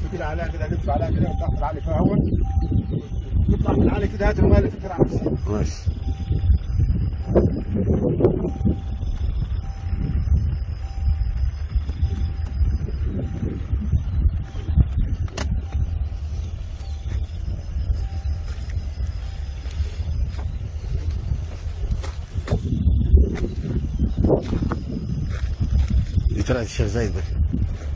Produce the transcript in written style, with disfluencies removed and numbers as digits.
كده على كده نلف على كده وتاخد على كده اهو تطلع من على كده هات الماء اللي تقدر على ماشي. دي طلعت الشيخ زايد بس.